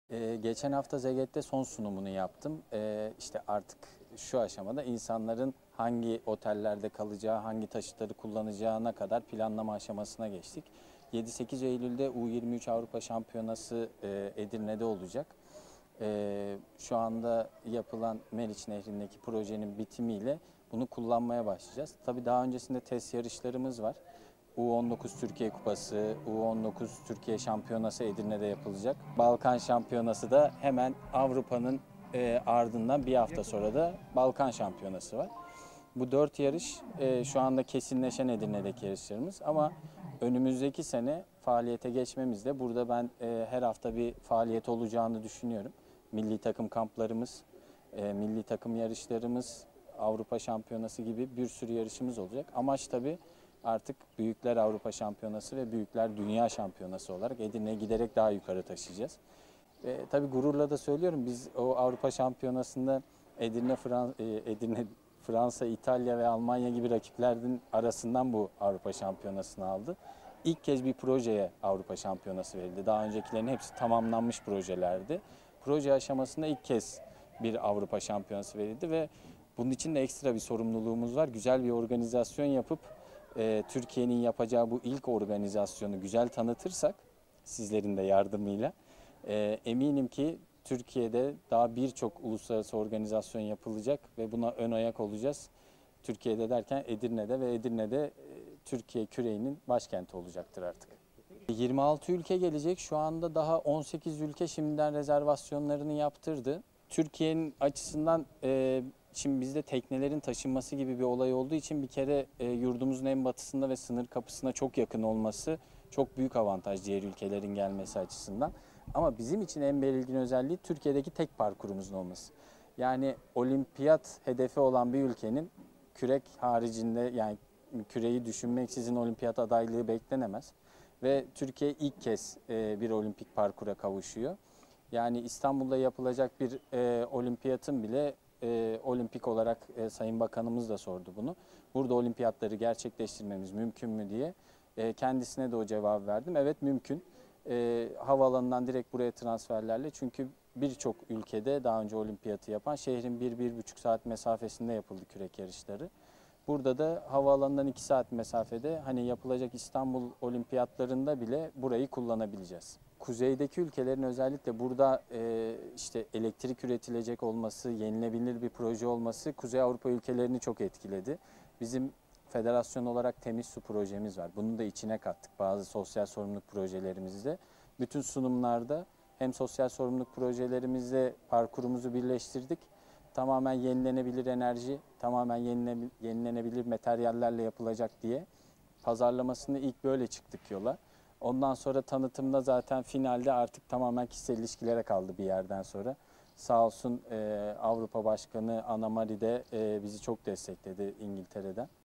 Geçen hafta Zeget'te son sunumunu yaptım. İşte artık şu aşamada insanların hangi otellerde kalacağı, hangi taşıtları kullanacağına kadar planlama aşamasına geçtik. 7-8 Eylül'de U23 Avrupa Şampiyonası Edirne'de olacak. Şu anda yapılan Meriç Nehri'ndeki projenin bitimiyle bunu kullanmaya başlayacağız. Tabii daha öncesinde test yarışlarımız var. U19 Türkiye Kupası, U19 Türkiye Şampiyonası Edirne'de yapılacak. Balkan Şampiyonası da hemen Avrupa'nın ardından bir hafta sonra da Balkan Şampiyonası var. Bu 4 yarış şu anda kesinleşen Edirne'deki yarışlarımız ama önümüzdeki sene faaliyete geçmemizde burada ben her hafta bir faaliyet olacağını düşünüyorum. Milli takım kamplarımız, milli takım yarışlarımız, Avrupa Şampiyonası gibi bir sürü yarışımız olacak. Amaç tabii artık Büyükler Avrupa Şampiyonası ve Büyükler Dünya Şampiyonası olarak Edirne'yi giderek daha yukarı taşıyacağız. Tabii gururla da söylüyorum, biz o Avrupa Şampiyonası'nda Edirne, Fransa, İtalya ve Almanya gibi rakiplerin arasından bu Avrupa Şampiyonası'nı aldı. İlk kez bir projeye Avrupa Şampiyonası verildi. Daha öncekilerin hepsi tamamlanmış projelerdi. Proje aşamasında ilk kez bir Avrupa Şampiyonası verildi ve bunun için de ekstra bir sorumluluğumuz var. Güzel bir organizasyon yapıp Türkiye'nin yapacağı bu ilk organizasyonu güzel tanıtırsak, sizlerin de yardımıyla, eminim ki Türkiye'de daha birçok uluslararası organizasyon yapılacak ve buna ön ayak olacağız. Türkiye'de derken Edirne'de ve Edirne'de Türkiye küreğinin başkenti olacaktır artık. 26 ülke gelecek. Şu anda daha 18 ülke şimdiden rezervasyonlarını yaptırdı. Türkiye'nin açısından şimdi bizde teknelerin taşınması gibi bir olay olduğu için bir kere yurdumuzun en batısında ve sınır kapısına çok yakın olması çok büyük avantaj diğer ülkelerin gelmesi açısından. Ama bizim için en belirgin özelliği Türkiye'deki tek parkurumuzun olması. Yani olimpiyat hedefi olan bir ülkenin kürek haricinde, yani küreyi düşünmeksizin olimpiyat adaylığı beklenemez. Ve Türkiye ilk kez bir olimpik parkura kavuşuyor. Yani İstanbul'da yapılacak bir olimpiyatın bile olimpik olarak Sayın Bakanımız da sordu bunu. Burada olimpiyatları gerçekleştirmemiz mümkün mü diye kendisine de o cevabı verdim. Evet, mümkün. Havaalanından direkt buraya transferlerle, çünkü birçok ülkede daha önce olimpiyatı yapan şehrin 1-1,5 saat mesafesinde yapıldı kürek yarışları. Burada da havaalanından 2 saat mesafede, hani yapılacak İstanbul Olimpiyatlarında bile burayı kullanabileceğiz. Kuzeydeki ülkelerin özellikle burada işte elektrik üretilecek olması, yenilebilir bir proje olması Kuzey Avrupa ülkelerini çok etkiledi. Bizim federasyon olarak temiz su projemiz var. Bunu da içine kattık bazı sosyal sorumluluk projelerimizde. Bütün sunumlarda hem sosyal sorumluluk projelerimizde parkurumuzu birleştirdik. Tamamen yenilenebilir enerji, tamamen yenilenebilir materyallerle yapılacak diye pazarlamasını ilk böyle çıktık yola. Ondan sonra tanıtımda zaten finalde artık tamamen kişisel ilişkilere kaldı bir yerden sonra. Sağ olsun Avrupa Başkanı Anna Marie de bizi çok destekledi İngiltere'den.